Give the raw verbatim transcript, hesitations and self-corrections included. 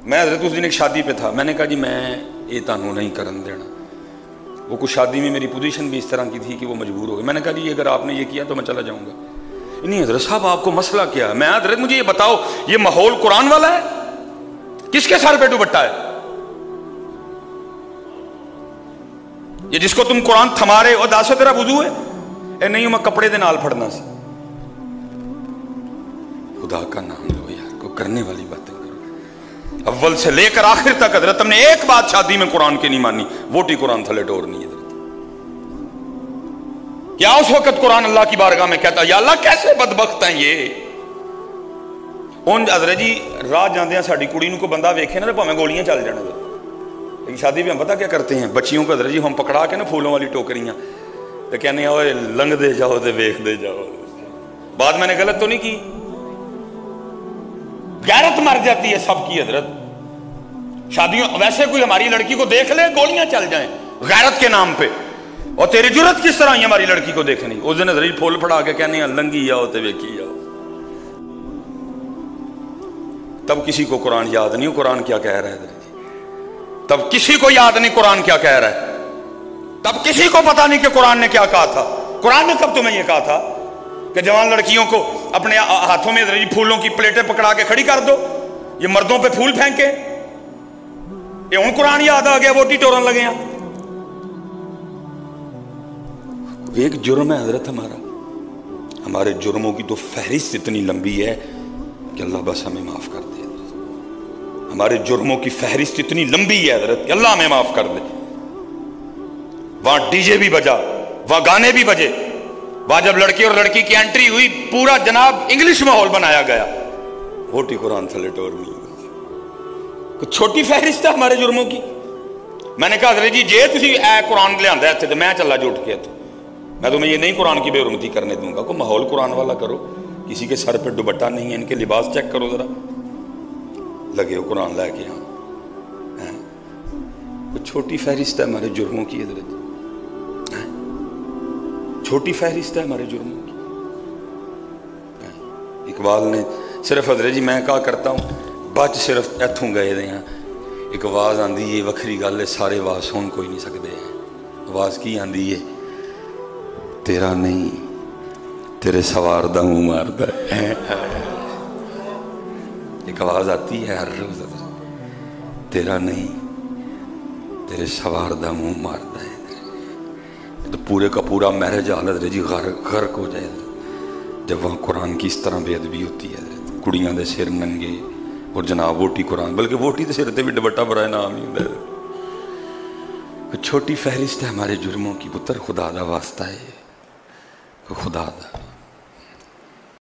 میں حضرت اس دن ایک شادی پہ تھا، میں نے کہا جی میں یہ تانوں نہیں کرن دینا. وہ کچھ شادی میں میری پوزیشن بھی اس طرح کی تھی کہ وہ مجبور ہو گئے. میں نے کہا جی اگر آپ نے یہ کیا تو میں چلا جاؤں گا. نہیں حضرت صاحب آپ کو مسئلہ کیا ہے؟ میں حضرت مجھے یہ بتاؤ یہ ماحول قرآن والا ہے؟ کس کے سر پہ دوپٹہ ہے؟ یہ جس کو تم قرآن تھما رہے ہو داسو تیرا وضو ہے؟ اے نہیں میں کپڑے دے نال پھڑنا سی. خدا کا نام لو یار، کو کرنے والی باتیں کرو. اول سے لے کر آخر تک حضرت ہم نے ایک بات شادی میں قرآن کی نہیں مانی، ووٹی قرآن تھلے ٹور نہیں. حضرت کیا اس وقت قرآن اللہ کی بارگاہ میں کہتا یا اللہ کیسے بدبخت ہیں یہ. ان حضرت جی راہ جاندے ہیں ساڑی کڑی نو کو بندہ ویکھے نا تو پاویں گولیاں چل جانا. لیکن شادی بھی ہم پتہ کیا کرتے ہیں، بچیوں کو حضرت جی ہم پکڑا کے نا پھولوں والی ٹوکریاں تو کہنے ہیں اوے لنگ دے جاؤ تے ویکھ دے جاؤ. بات میں نے غلط تو نہیں کی؟ غیرت مر جاتی ہے سب کی حضرت. شادیوں ویسے کوئی ہماری لڑکی کو دیکھ لے گولیاں چل جائیں غیرت کے نام پہ. اور تیری جرت کس طرح ہماری لڑکی کو دیکھنی؟ اس دن حضرت پھول پھڑا کے کہنے ہیں لنگی آؤ تے ویکھی آؤ. تب کسی کو قرآن یاد نہیں قرآن کیا کہہ رہا ہے حضرت جی. تب کسی کو یاد نہیں قرآن کیا کہہ رہا ہے. تب کسی کو پتا نہیں کہ قرآن نے کیا کہا تھا. قرآن نے کب تمہیں یہ کہا تھا کہ جوان لڑکیوں کو اپنے ہاتھوں میں حضرت جی پھولوں کی پلیٹیں پکڑا کے کھڑی کر دو، یہ مردوں پہ پھول پھینکے؟ یہ ان قرآن یاد آ گیا ووٹی ٹورن لگے ہیں. ایک جرم ہے حضرت ہمارا، ہمارے جرموں کی تو فہرست اتنی لمبی ہے کہ اللہ بس ہمیں معاف کر دے. ہمارے جرموں کی فہرست اتنی لمبی ہے حضرت کہ اللہ ہمیں معاف کر دے. وہاں ڈی جے بھی بجا، وہاں گانے بھی بجے، وہاں جب لڑکی اور لڑکی کی انٹری ہوئی پورا جناب انگلش ماحول بنایا گیا. ووٹی قرآن تھلے ٹور نہیں. چھوٹی فہرست ہے ہمارے جرموں کی. میں نے کہا حضرت جی جے تسی اے قرآن لے آندا ہے تو میں چلا جو اٹھ کے تو میں تمہیں یہ نہیں قرآن کی بے حرمتی کرنے دوں گا. کوئی ماحول قرآن والا کرو. کسی کے سر پہ دوپٹہ نہیں ہے، ان کے لباس چیک کرو ذرا. لگے ہو قرآن لے کے یہاں. چھوٹی فہرست ہے ہمارے جرموں کی حضرت، چھوٹی فہرست ہے ہمارے جرموں کی. اقبال نے صرف حضرت جی میں کہا کرتا ہوں بچ صرف ایتھوں گئے دے ہیں. ایک آواز آندی ہے وکھری گل ہے سارے آواز سن کوئی نہیں سکتے ہیں. آواز کی آندی ہے تیرا نہیں تیرے سوار دا منہ ماردا ہے. ایک آواز آتی ہے ہر روز تیرا نہیں تیرے سوار دا منہ ماردا ہے. تو پورے کا پورا مہرج حالت جی غرق غرق ہو جائے جب وہاں قرآن کی اس طرح بے ادبی ہوتی ہے. کڑیاں دے سر ننگے اور جناب ووٹی قرآن، بلکہ ووٹی دے سر تے بھی دوپٹہ برائے نام ہی ہوندا ہے. چھوٹی فہرست ہے ہمارے جرموں کی. پتر خدا دا واسطہ ہے خدا دا